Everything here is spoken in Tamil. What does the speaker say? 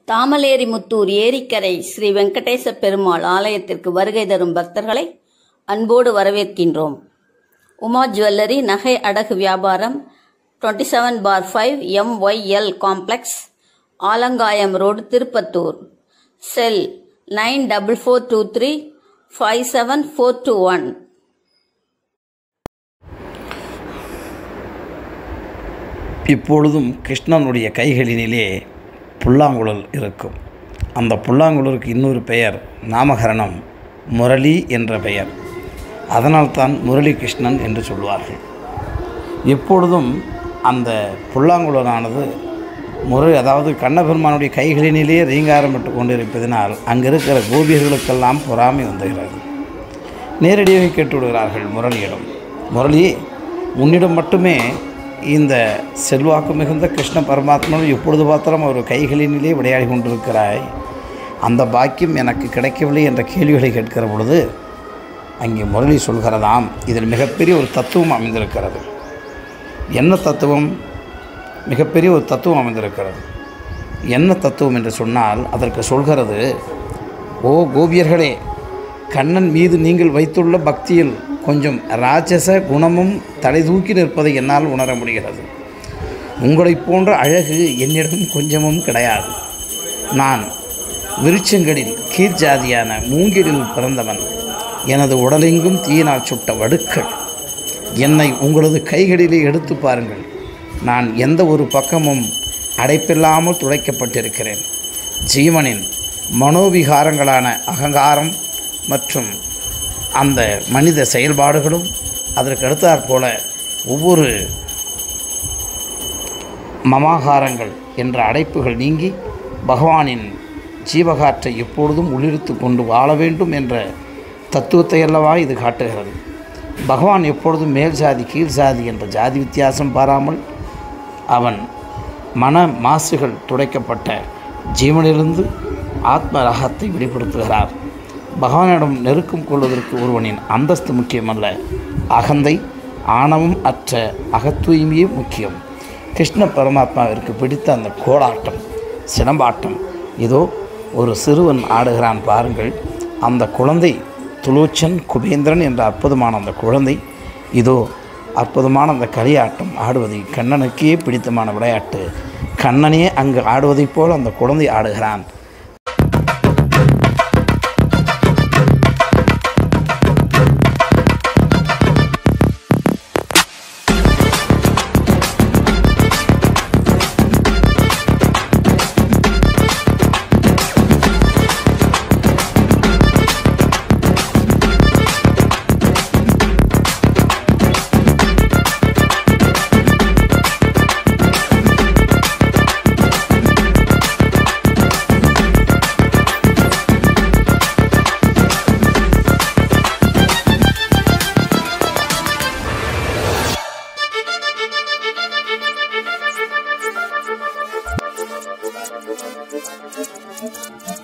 தாமலேரிமுத்தூர் ஏரிக்கரை ஸ்ரீ வெங்கடேச பெருமாள் ஆலயத்திற்கு வருகை தரும் பக்தர்களை அன்போடு வரவேற்கின்றோம். உமா ஜுவல்லரி நகை அடகு வியாபாரம் 27/5 MYL complex, Alangayam road, Tirupattur. Cell 9443574421. இப்பொழுதும் கிருஷ்ணனுடைய கைகளினிலே புல்லாங்குழல் இருக்கும். அந்த புல்லாங்குழலுக்கு இன்னொரு பெயர் நாமகரணம், முரளி என்ற பெயர். அதனால்தான் முரளி கிருஷ்ணன் என்று சொல்வார்கள். எப்பொழுதும் அந்த புல்லாங்குழலானது அதாவது கண்ணபெருமானுடைய கைகளினிலே ரீங்காரமிட்டு கொண்டிருப்பதனால் அங்கே இருக்கிற கோபியர்களுக்கெல்லாம் பொறாமை வந்துகிறது. நேரடியாக கேட்டுவிடுகிறார்கள் முரளியிடம், முரளி, உன்னிடம் மட்டுமே இந்த செல்வாக்கு மிகுந்த கிருஷ்ண பரமாத்மன் எப்பொழுது பார்த்தாலும் அவர் கைகளினிலே விளையாடி கொண்டிருக்கிறாய், அந்த பாக்கியம் எனக்கு கிடைக்கவில்லை என்ற கேள்விகளை கேட்கிற பொழுது அங்கே முரளி சொல்கிறதாம், இதில் மிகப்பெரிய ஒரு தத்துவம் அமைந்திருக்கிறது. என்ன தத்துவம்? மிகப்பெரிய ஒரு தத்துவம் அமைந்திருக்கிறது. என்ன தத்துவம் என்று சொன்னால் அதற்கு சொல்கிறது, ஓ கோபியர்களே, கண்ணன் மீது நீங்கள் வைத்துள்ள பக்தியில் கொஞ்சம் ராட்சச குணமும் தலை தூக்கி நிற்பதை என்னால் உணர முடிகிறது. உங்களைப் போன்ற அழகு என்னிடம் கொஞ்சமும் கிடையாது. நான் விருட்சங்களில் கீழ்ஜாதியான மூங்கிலில் பிறந்தவன். எனது உடலெங்கும் தீயினால் சுட்ட வடுக்கள். என்னை உங்களது கைகளிலே எடுத்து பாருங்கள். நான் எந்த ஒரு பக்கமும் அடைப்பில்லாமல் துடைக்கப்பட்டிருக்கிறேன். ஜீவனின் மனோவிகாரங்களான அகங்காரம் மற்றும் அந்த மனித செயல்பாடுகளும் அதற்கு அடுத்தாற்போல ஒவ்வொரு மமாகாரங்கள் என்ற அடைப்புகள் நீங்கி பகவானின் ஜீவகாற்றை எப்பொழுதும் உள்ளிருத்து கொண்டு வாழ வேண்டும் என்ற தத்துவத்தை அல்லவா இது காட்டுகிறது. பகவான் எப்பொழுதும் மேல் சாதி கீழ் சாதி என்ற ஜாதி வித்தியாசம் பாராமல் அவன் மன மாசுகள் துடைக்கப்பட்ட ஜீவனிலிருந்து ஆத்ம ரகத்தை வெளிப்படுத்துகிறார். பகவானிடம் நெருக்கம் கொள்வதற்கு ஒருவனின் அந்தஸ்து முக்கியமல்ல, அகந்தை ஆணவம் அற்ற அகத்தூய்மையே முக்கியம். கிருஷ்ண பரமாத்மாவிற்கு பிடித்த அந்த கோலாட்டம், சிலம்பாட்டம், இதோ ஒரு சிறுவன் ஆடுகிறான் பாருங்கள். அந்த குழந்தை துலோச்சன் குபேந்திரன் என்ற அற்புதமான அந்த குழந்தை இதோ அற்புதமான அந்த களியாட்டம் ஆடுவதை கண்ணனுக்கே பிடித்தமான விளையாட்டு. கண்ணனே அங்கு ஆடுவதைப் போல் அந்த குழந்தை ஆடுகிறான். Thank you.